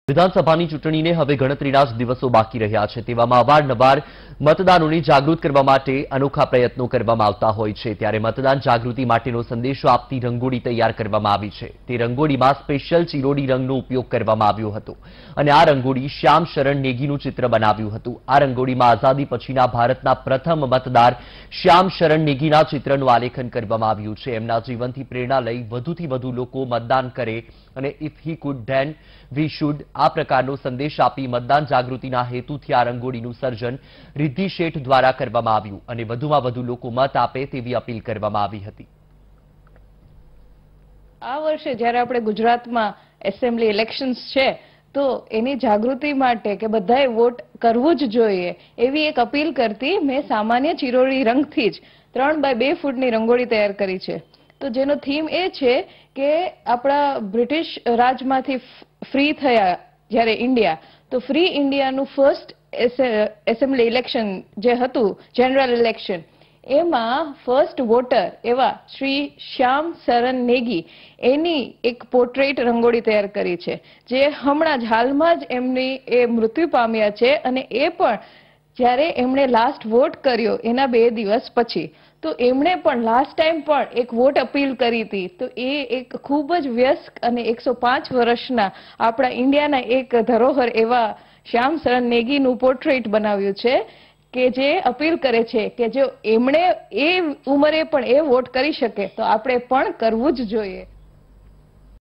વિધાનસભાની ચૂંટણીને હવે ગણતરીના જ દિવસો બાકી રહ્યા છે તેવામાં અવારનવાર મતદારોને જાગૃત કરવા માટે અનોખા પ્રયત્નો કરવામાં આવતા હોય છે ત્યારે મતદાન જાગૃતિ માટેનો સંદેશો આપતી રંગોળી તૈયાર કરવામાં આવી છે તે રંગોળીમાં સ્પેશિયલ ચિરોડી રંગનો ઉપયોગ કરવામાં આવ્યો હતો અને આ રંગોળી શ્યામ શરણ નેગીનું ચિત્ર બનાવ્યું હતું આ રંગોળીમાં આઝાદી પછીના ભારતના પ્રથમ મતદાર શ્યામ શરણ નેગીના ચિત્રનું આલેખન કરવામાં આવ્યું છે એમના જીવનથી પ્રેરણા લઈ વધુથી વધુ લોકો મતદાન કરે અને if he could then we should આ પ્રકારનો સંદેશ આપી મતદાન જાગૃતિના હેતુથી આ રંગોળીનું સર્જન રિદ્ધિ શેઠ દ્વારા કરવામાં આવ્યું અને વધુમાં વધુ લોકો મત આપે તેવી અપીલ કરવામાં આવી હતી। આ વર્ષે જ્યારે આપણે ગુજરાતમાં એસેમ્બલી ઇલેક્શન્સ છે તો એની જાગૃતિ માટે કે બધાએ વોટ કરવું જ જોઈએ એવી એક અપીલ કરતી મેં સામાન્ય ચિરોડી રંગથી જ 3 બાય 2 ફૂટની રંગોળી તૈયાર કરી છે તો જેનો થીમ એ છે કે આપણા બ્રિટિશ રાજમાંથી ફ્રી થયા જ્યારે ઇન્ડિયા તો ફ્રી ઇન્ડિયાનું ફર્સ્ટ એસેમ્બલી ઇલેક્શન જે હતું જનરલ ઇલેક્શન એમાં ફર્સ્ટ વોટર એવા શ્રી શ્યામ શરણ નેગી એની એક પોર્ટ્રેટ રંગોળી તૈયાર કરી છે જે હમણાં જ હાલમાં જ એમની એ મૃત્યુ પામ્યા છે અને એ પણ જ્યારે એમણે લાસ્ટ વોટ કર્યો એના 2 દિવસ પછી તો એમણે પણ લાસ્ટ ટાઈમ પણ એક વોટ અપીલ કરી હતી તો એ એક ખૂબ જ વ્યસ્ક અને 105 વર્ષના આપણા ઇન્ડિયાના એક ધરોહર એવા શ્યામ શરણ નેગીનું પોર્ટ્રેટ બનાવ્યું છે કે જે અપીલ કરે છે કે જો એમણે એ ઉંમરે પણ એ વોટ કરી શકે તો આપણે પણ કરવું જ જોઈએ।